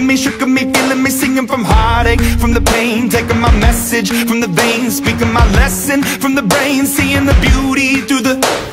me, shook me, feeling me, singing from heartache, from the pain, taking my message from the veins, speaking my lesson from the brain, seeing the beauty through the